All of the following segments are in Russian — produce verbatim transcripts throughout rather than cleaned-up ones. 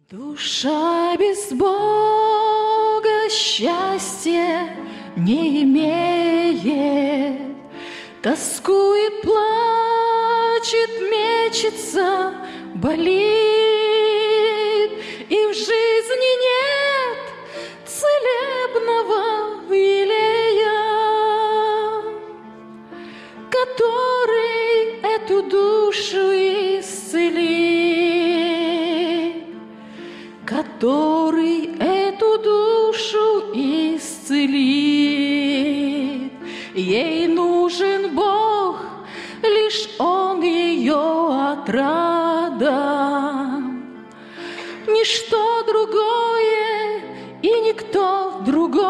Душа без Бога счастья не имеет, тоскует, плачет, мечется, болит, и в жизни нет целебного елея, который эту душу исцелит, который эту душу исцелит. Ей нужен Бог, лишь Он ее отрада. Ничто другое и никто другой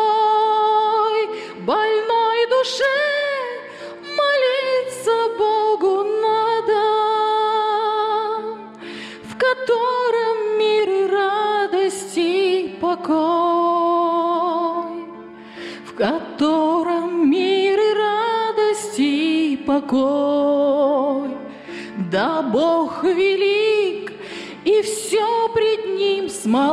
больной душе молиться Богу надо, в котором мир и радость и покой, в котором мир и радость и покой. Да Бог велик, и все пред Ним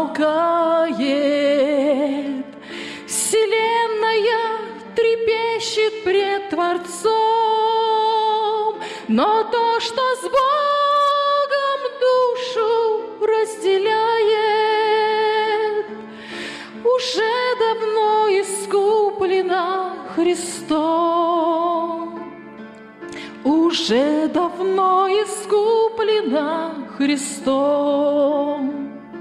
смолкает. Вселенная трепещет пред Творцом, но то, что с Богом душу разделяет, уже давно искуплено Христом, уже давно искуплено Христом.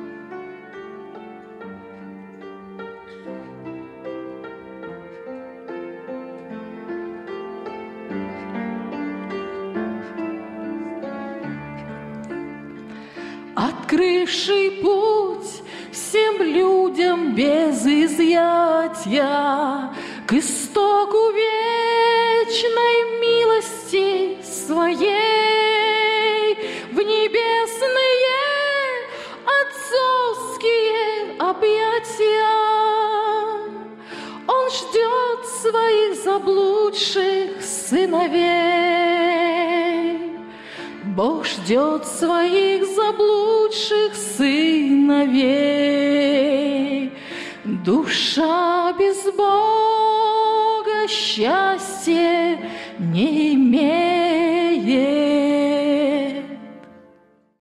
Открывший путь всем людям без изъятия к истоку вечной милости своей, в небесные отцовские объятия. Он ждет своих заблудших сыновей. Бог ждет своих заблудших сыновей. Душа без Бога счастья не имеет.